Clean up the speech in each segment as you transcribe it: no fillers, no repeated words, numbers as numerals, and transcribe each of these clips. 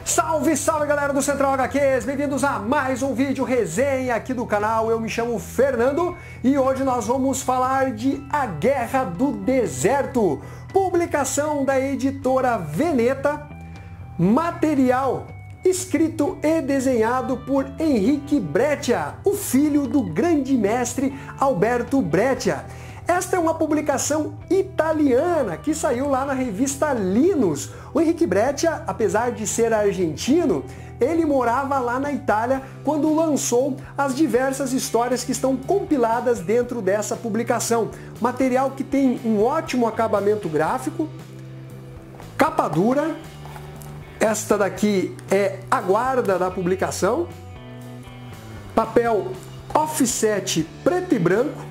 Salve, salve galera do Central HQs, bem-vindos a mais um vídeo resenha aqui do canal. Eu me chamo Fernando e hoje nós vamos falar de A Guerra do Deserto, publicação da editora Veneta, material escrito e desenhado por Henrique Breccia, o filho do grande mestre Alberto Breccia. Esta é uma publicação italiana que saiu lá na revista Linus. O Henrique Breccia, apesar de ser argentino, ele morava lá na Itália quando lançou as diversas histórias que estão compiladas dentro dessa publicação. Material que tem um ótimo acabamento gráfico, capa dura. Esta daqui é a guarda da publicação, papel offset preto e branco,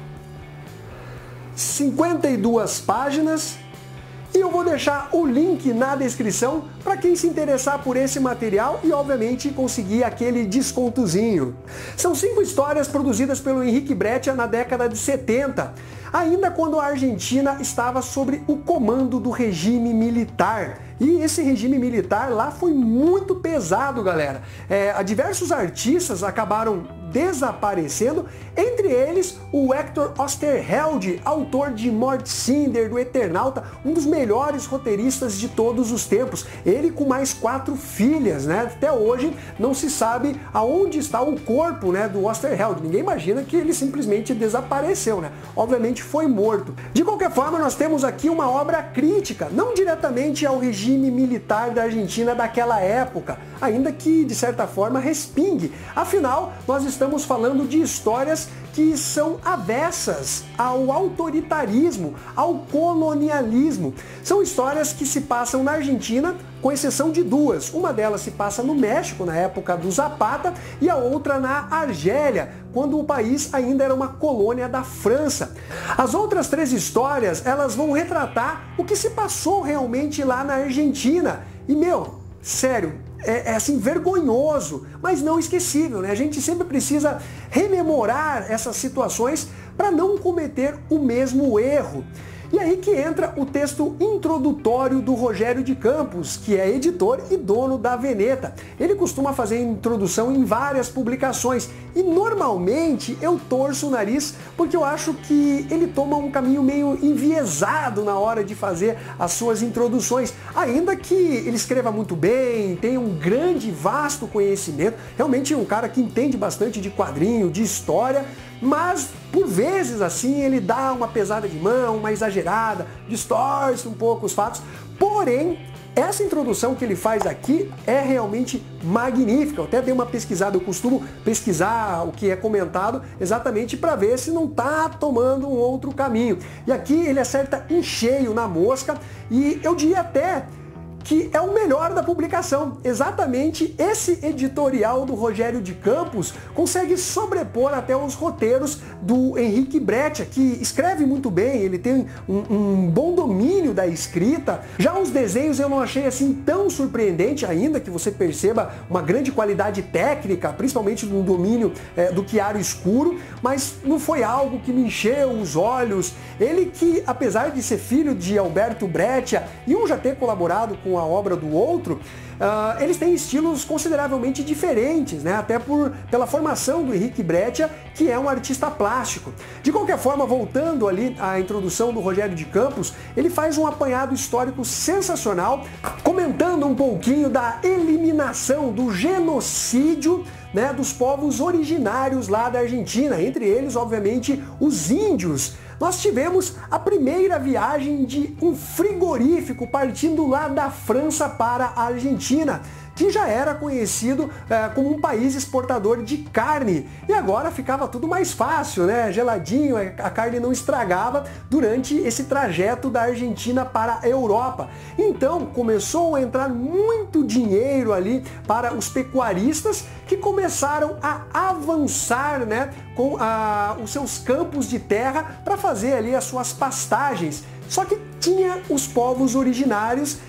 52 páginas, e eu vou deixar o link na descrição para quem se interessar por esse material e obviamente conseguir aquele descontozinho. São 5 histórias produzidas pelo Henrique Breccia na década de 70, ainda quando a Argentina estava sob o comando do regime militar. E esse regime militar lá foi muito pesado, galera. Diversos artistas acabaram desaparecendo, entre eles o Hector Oesterheld, autor de Mordcinder, do Eternauta, um dos melhores roteiristas de todos os tempos. Ele com mais 4 filhas, né? Até hoje não se sabe aonde está o corpo, né, do Oesterheld. Ninguém imagina que ele simplesmente desapareceu, né? Obviamente foi morto. De qualquer forma, nós temos aqui uma obra crítica, não diretamente ao regime militar da Argentina daquela época, ainda que de certa forma respingue. Afinal, nós estamos falando de histórias que são avessas ao autoritarismo, ao colonialismo. São histórias que se passam na Argentina, com exceção de 2. Uma delas se passa no México, na época do Zapata, e a outra na Argélia, quando o país ainda era uma colônia da França. As outras 3 histórias, elas vão retratar o que se passou realmente lá na Argentina. E, sério, é assim vergonhoso, mas não esquecível, né? A gente sempre precisa rememorar essas situações para não cometer o mesmo erro. E aí que entra o texto introdutório do Rogério de Campos, que é editor e dono da Veneta. Ele costuma fazer introdução em várias publicações e normalmente eu torço o nariz porque eu acho que ele toma um caminho meio enviesado na hora de fazer as suas introduções, ainda que ele escreva muito bem, tenha um grande, vasto conhecimento, realmente é um cara que entende bastante de quadrinho, de história, mas por vezes assim ele dá uma pesada de mão, uma exagerada, distorce um pouco os fatos, porém essa introdução que ele faz aqui é realmente magnífica. Eu até dei uma pesquisada, eu costumo pesquisar o que é comentado exatamente para ver se não está tomando um outro caminho. E aqui ele acerta em cheio na mosca e eu diria até que é o melhor da publicação. Exatamente esse editorial do Rogério de Campos consegue sobrepor até os roteiros do Henrique Breccia, que escreve muito bem, ele tem um bom domínio da escrita. Já os desenhos eu não achei assim tão surpreendente, ainda que você perceba uma grande qualidade técnica, principalmente no domínio do chiaro escuro, mas não foi algo que me encheu os olhos. Ele que, apesar de ser filho de Alberto Breccia e um já ter colaborado com a obra do outro, eles têm estilos consideravelmente diferentes, né? Até pela formação do Henrique Breccia, que é um artista plástico. De qualquer forma, voltando ali à introdução do Rogério de Campos, ele faz um apanhado histórico sensacional, comentando um pouquinho da eliminação, do genocídio, né, dos povos originários lá da Argentina, entre eles, obviamente, os índios. Nós tivemos a primeira viagem de um frigorífico partindo lá da França para a Argentina, que já era conhecido como um país exportador de carne. E agora ficava tudo mais fácil, né? Geladinho, a carne não estragava durante esse trajeto da Argentina para a Europa. Então começou a entrar muito dinheiro ali para os pecuaristas, que começaram a avançar, né, com os seus campos de terra para fazer ali as suas pastagens. Só que tinha os povos originários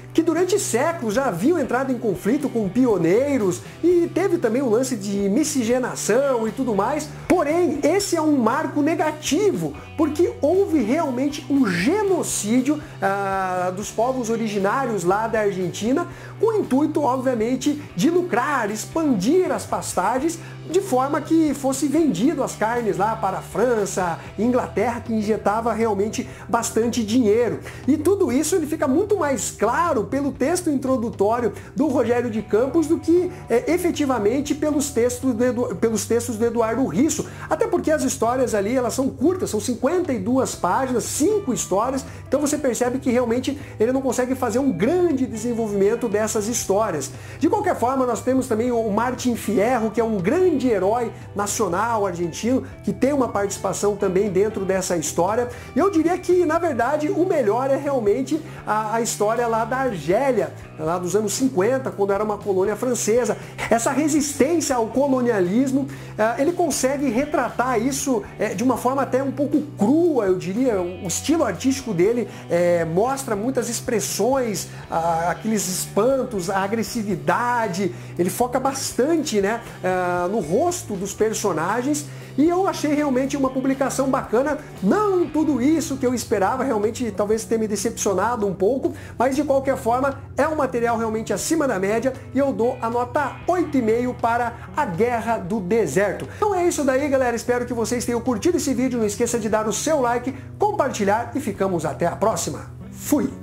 que durante séculos já haviam entrado em conflito com pioneiros e teve também o lance de miscigenação e tudo mais. Porém, esse é um marco negativo, porque houve realmente um genocídio dos povos originários lá da Argentina, com o intuito, obviamente, de lucrar, expandir as pastagens, de forma que fosse vendido as carnes lá para a França, Inglaterra, que injetava realmente bastante dinheiro. E tudo isso ele fica muito mais claro pelo texto introdutório do Rogério de Campos do que efetivamente pelos textos do Eduardo Risso. Até porque as histórias ali, elas são curtas, são 52 páginas, 5 histórias, então você percebe que realmente ele não consegue fazer um grande desenvolvimento dessas histórias. De qualquer forma, nós temos também o Martin Fierro, que é um grande herói nacional argentino, que tem uma participação também dentro dessa história. E eu diria que, na verdade, o melhor é realmente a história lá da Argélia, lá dos anos 50, quando era uma colônia francesa. Essa resistência ao colonialismo, ele consegue retratar isso de uma forma até um pouco crua, eu diria. O estilo artístico dele mostra muitas expressões, aqueles espantos, a agressividade. Ele foca bastante, né, no rosto dos personagens, e eu achei realmente uma publicação bacana. Não tudo isso que eu esperava, realmente talvez tenha me decepcionado um pouco, mas de qualquer forma é um material realmente acima da média e eu dou a nota 8,5 para A Guerra do Deserto. Então é isso daí, galera, espero que vocês tenham curtido esse vídeo, não esqueça de dar o seu like, compartilhar e ficamos até a próxima. Fui!